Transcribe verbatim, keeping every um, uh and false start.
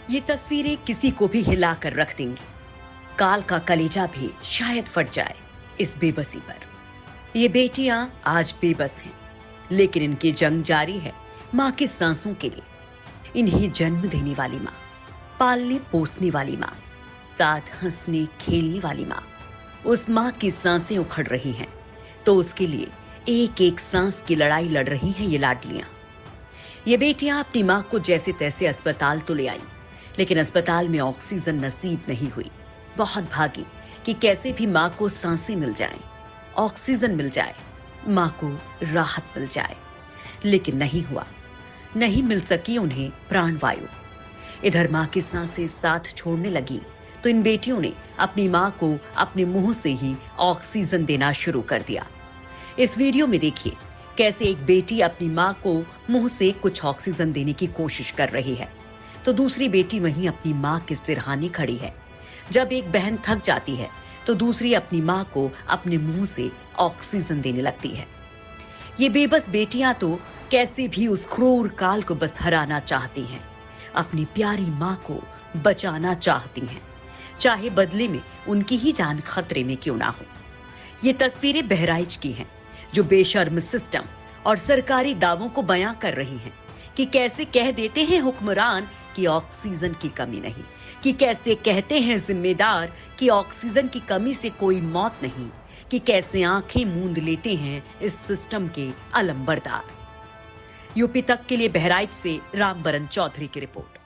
ये तस्वीरें किसी को भी हिला कर रख देंगी। काल का कलेजा भी शायद फट जाए इस बेबसी पर। ये बेटियां आज बेबस हैं, लेकिन इनकी जंग जारी है माँ की सांसों के लिए। इन्हें जन्म देने वाली माँ, पालने पोसने वाली माँ, साथ हंसने खेलने वाली माँ, उस माँ की सांसें उखड़ रही हैं, तो उसके लिए एक एक सांस की लड़ाई लड़ रही हैं ये लाडलियां। ये बेटियां अपनी माँ को जैसे तैसे अस्पताल तो ले आई, लेकिन अस्पताल में ऑक्सीजन नसीब नहीं हुई। बहुत भागी कि कैसे भी माँ को सांसें मिल जाएं, ऑक्सीजन मिल जाए, माँ को राहत मिल जाए, लेकिन नहीं हुआ। नहीं मिल सकी उन्हें प्राणवायु। इधर माँ की सांसें साथ छोड़ने लगी तो इन बेटियों ने अपनी माँ को अपने मुंह से ही ऑक्सीजन देना शुरू कर दिया। इस वीडियो में देखिए कैसे एक बेटी अपनी माँ को मुंह से कुछ ऑक्सीजन देने की कोशिश कर रही है, तो दूसरी बेटी वहीं अपनी माँ के सिरहाने खड़ी है। जब एक बहन थक जाती है तो दूसरी अपनी माँ को अपने मुंह से ऑक्सीजन देने लगती है। ये बेबस बेटियां तो कैसे भी उस क्रूर काल को बस हराना चाहती हैं, अपनी प्यारी माँ को बचाना चाहती हैं, चाहे बदले में उनकी ही जान खतरे में क्यों ना हो। ये तस्वीरें बहराइच की हैं, जो बेशर्म सिस्टम और सरकारी दावों को बयां कर रही हैं कि कैसे कह देते हैं हुक्मरान कि ऑक्सीजन की कमी नहीं, कि कैसे कहते हैं जिम्मेदार कि ऑक्सीजन की कमी से कोई मौत नहीं, कि कैसे आंखें मूंद लेते हैं इस सिस्टम के अलंबरदार। यूपी तक के लिए बहराइच से रामबरन चौधरी की रिपोर्ट।